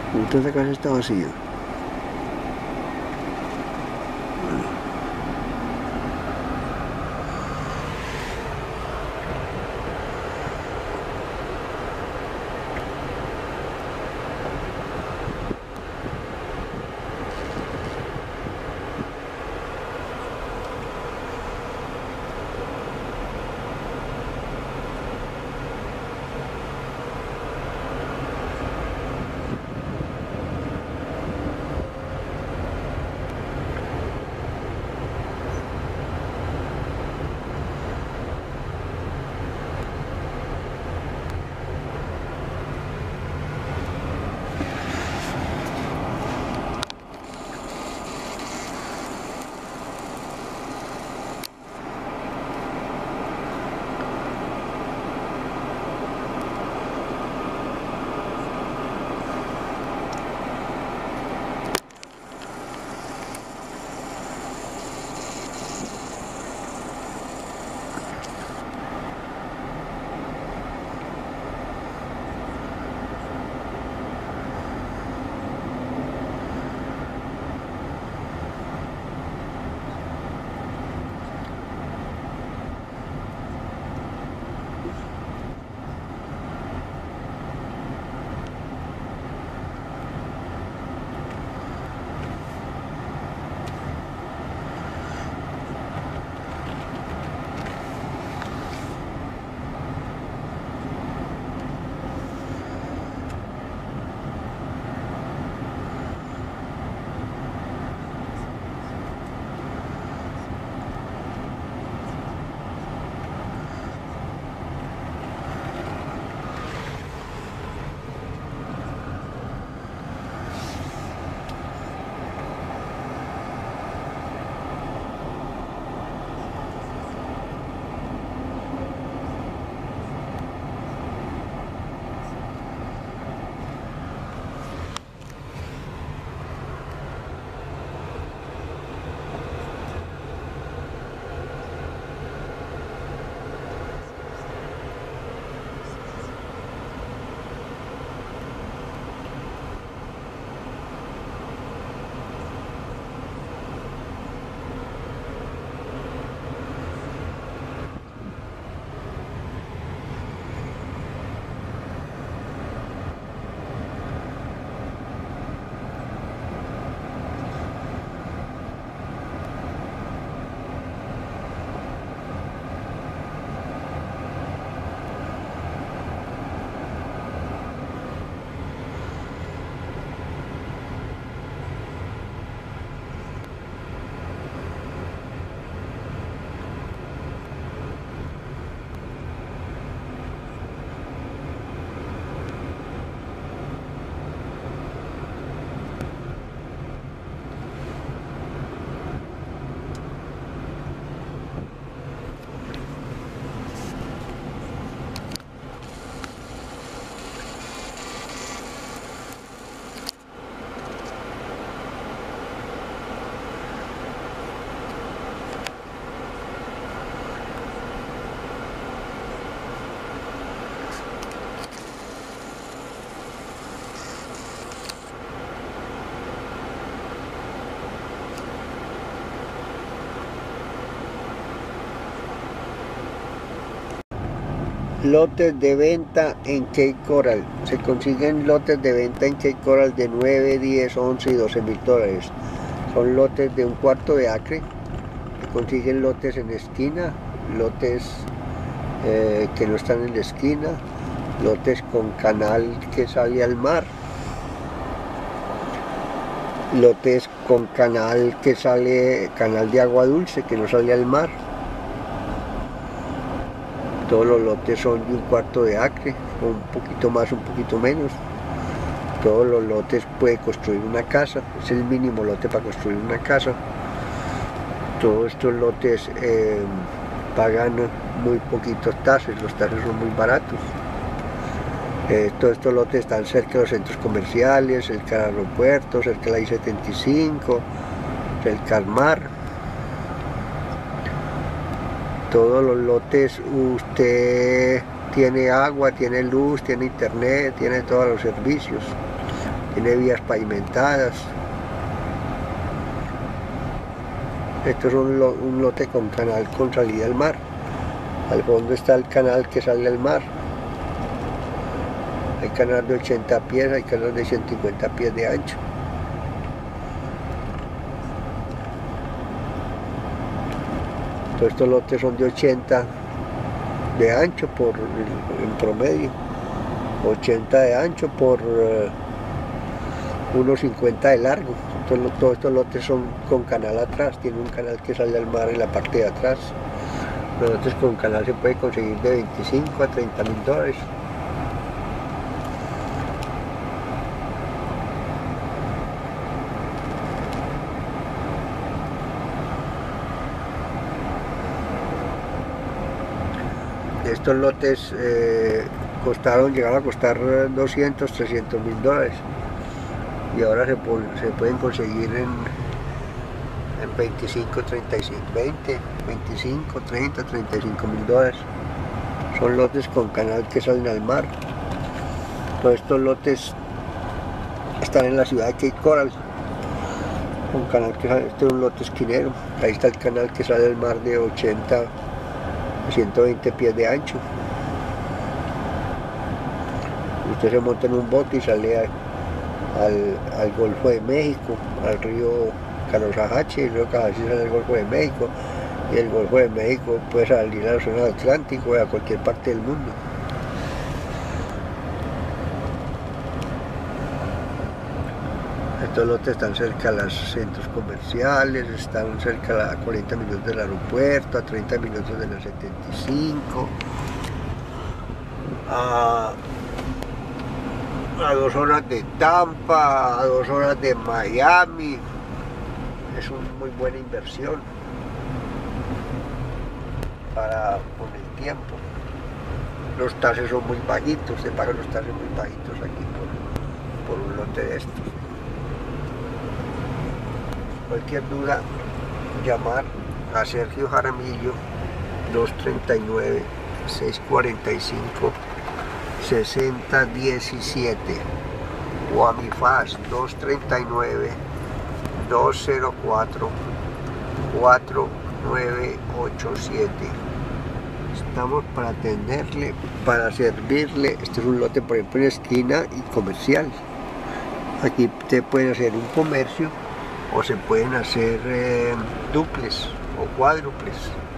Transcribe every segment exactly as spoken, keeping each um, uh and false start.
Entonces la casa está vacía. Lotes de venta en Cape Coral. Se consiguen lotes de venta en Cape Coral de nueve, diez, once y doce mil dólares. Son lotes de un cuarto de acre. Se consiguen lotes en esquina, lotes eh, que no están en la esquina, lotes con canal que sale al mar, lotes con canal que sale, canal de agua dulce que no sale al mar. Todos los lotes son de un cuarto de acre, un poquito más, un poquito menos. Todos los lotes puede construir una casa, es el mínimo lote para construir una casa. Todos estos lotes eh, pagan muy poquitos taxes, los taxes son muy baratos. Eh, todos estos lotes están cerca de los centros comerciales, cerca del aeropuerto, cerca de la I setenta y cinco, cerca del mar. Todos los lotes usted tiene agua, tiene luz, tiene internet, tiene todos los servicios. tiene vías pavimentadas. Esto es un, lo, un lote con canal con salida al mar. Al fondo está el canal que sale al mar. Hay canal de ochenta pies, hay canal de ciento cincuenta pies de ancho. Todos estos lotes son de ochenta de ancho por en promedio, ochenta de ancho por uh, uno cincuenta de largo. Entonces, todos estos lotes son con canal atrás, tiene un canal que sale al mar en la parte de atrás. Los lotes con canal se puede conseguir de veinticinco a treinta mil dólares. Estos lotes eh, costaron, llegaron a costar doscientos, trescientos mil dólares y ahora se, se pueden conseguir en, en veinticinco, treinta y cinco, veinte, veinticinco, treinta, treinta y cinco mil dólares. Son lotes con canal que salen al mar. Todos estos lotes están en la ciudad de Cape Coral, un canal que sale, este es un lote esquinero. Ahí está el canal que sale al mar de ochenta, ciento veinte pies de ancho. Usted se monta en un bote y sale a, al, al Golfo de México, al río Canosahache, el río Canosahache sale al Golfo de México, y el Golfo de México puede salir a la zona del Atlántico y a cualquier parte del mundo. Estos lotes están cerca de los centros comerciales, están cerca a cuarenta minutos del aeropuerto, a treinta minutos de la setenta y cinco, a, a dos horas de Tampa, a dos horas de Miami. Es una muy buena inversión para con el tiempo. Los tases son muy bajitos, se pagan los tases muy bajitos aquí por, por un lote de estos. Cualquier duda, llamar a Sergio Jaramillo, dos treinta y nueve, seiscientos cuarenta y cinco, sesenta diecisiete, o a mi fax dos treinta y nueve, dos cero cuatro, cuatro nueve ocho siete. Estamos para atenderle, para servirle. Este es un lote, por ejemplo, en esquina y comercial. Aquí te pueden hacer un comercio o se pueden hacer eh, duples o cuádruples.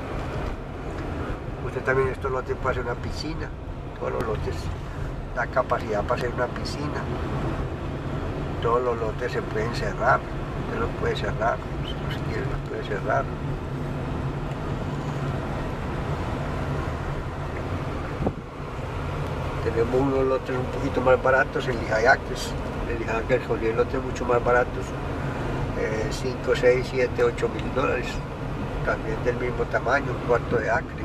Usted también en estos lotes puede hacer una piscina. Todos los lotes da capacidad para hacer una piscina. Todos los lotes se pueden cerrar. Usted los puede cerrar, si quiere los puede cerrar. Tenemos unos lotes un poquito más baratos en Lijayacres. En Lijayacres conseguir lotes mucho más baratos. cinco, seis, siete, ocho mil dólares, también del mismo tamaño, un cuarto de acre.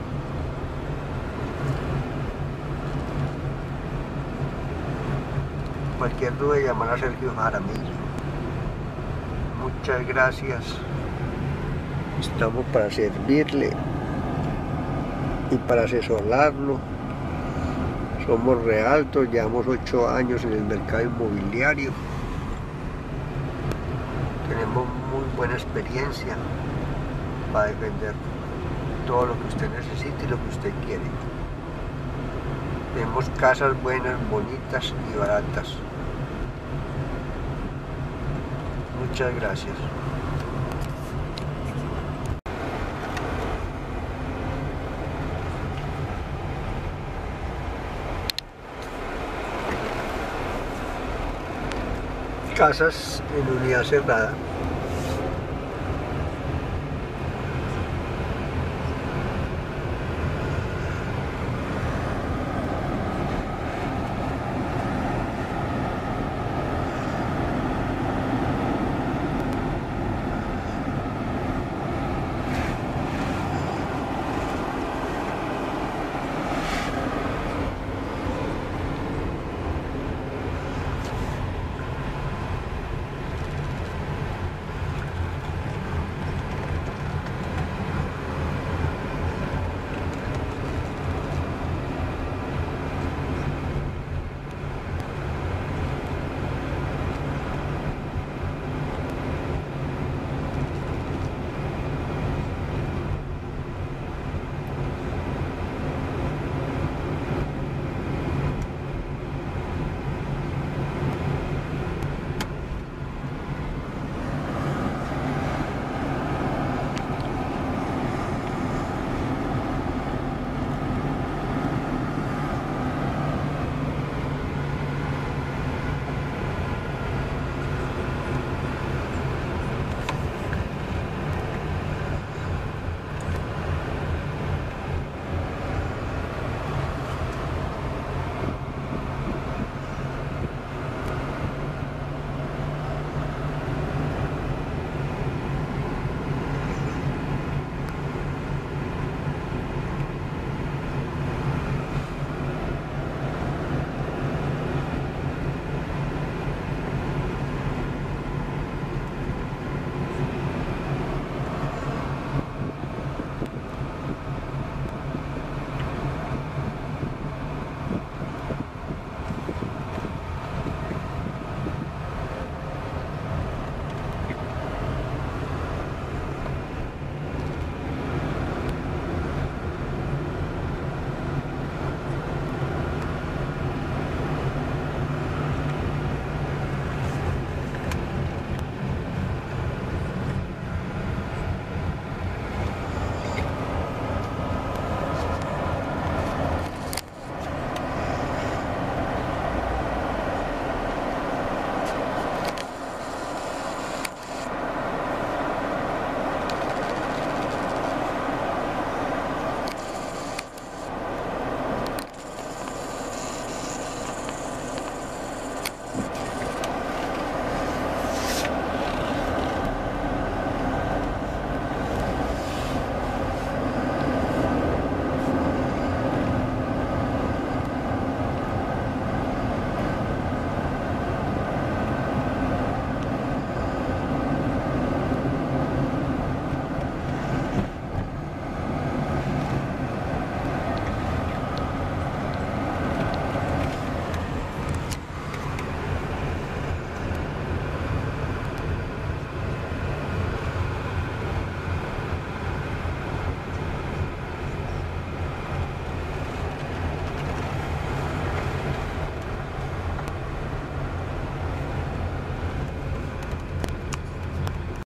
Cualquier duda, llamar a Sergio Jaramillo. Muchas gracias, estamos para servirle y para asesorarlo. Somos realtos, llevamos ocho años en el mercado inmobiliario. Tenemos muy buena experiencia para defender todo lo que usted necesite y lo que usted quiere. Tenemos casas buenas, bonitas y baratas. Muchas gracias. Casas en unidad cerrada.